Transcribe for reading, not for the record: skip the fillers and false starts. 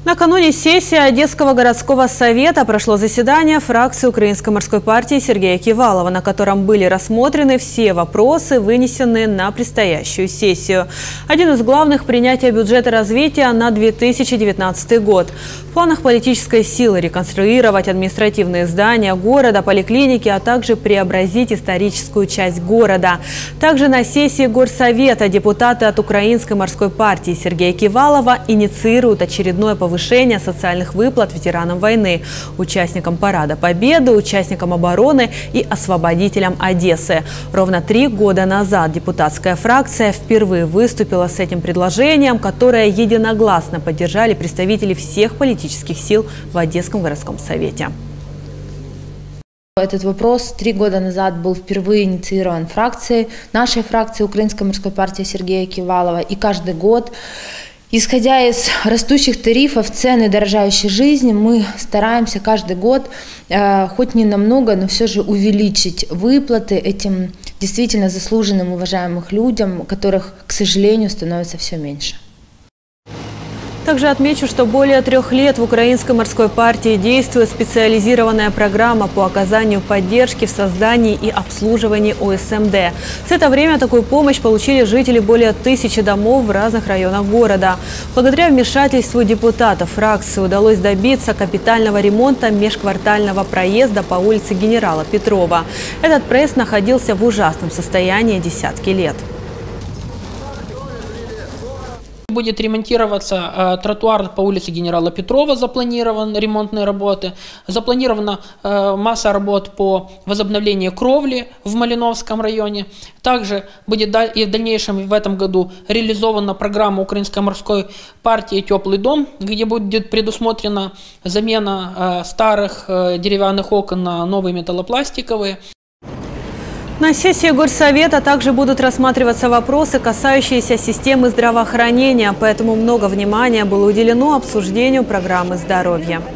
Накануне сессии Одесского городского совета прошло заседание фракции Украинской морской партии Сергея Кивалова, на котором были рассмотрены все вопросы, вынесенные на предстоящую сессию. Один из главных – принятие бюджета развития на 2019 год. В планах политической силы реконструировать административные здания города, поликлиники, а также преобразить историческую часть города. Также на сессии Горсовета депутаты от Украинской морской партии Сергея Кивалова инициируют очередное повышение социальных выплат ветеранам войны, участникам Парада Победы, участникам обороны и освободителям Одессы. Ровно 3 года назад депутатская фракция впервые выступила с этим предложением, которое единогласно поддержали представители всех политических сил в Одесском городском совете. Этот вопрос 3 года назад был впервые инициирован нашей фракцией Украинской морской партии Сергея Кивалова. И каждый год, исходя из растущих тарифов, цен и дорожающей жизни, мы стараемся каждый год, хоть не намного, но все же увеличить выплаты этим действительно заслуженным, уважаемым людям, которых, к сожалению, становится все меньше. Также отмечу, что более 3 лет в Украинской морской партии действует специализированная программа по оказанию поддержки в создании и обслуживании ОСМД. За это время такую помощь получили жители более 1000 домов в разных районах города. Благодаря вмешательству депутатов фракции удалось добиться капитального ремонта межквартального проезда по улице Генерала Петрова. Этот проезд находился в ужасном состоянии десятки лет. Будет ремонтироваться тротуар по улице Генерала Петрова, запланированы ремонтные работы. Запланирована масса работ по возобновлению кровли в Малиновском районе. Также будет и в дальнейшем в этом году реализована программа Украинской морской партии «Теплый дом», где будет предусмотрена замена старых деревянных окон на новые металлопластиковые. На сессии Горсовета также будут рассматриваться вопросы, касающиеся системы здравоохранения, поэтому много внимания было уделено обсуждению программы здоровья.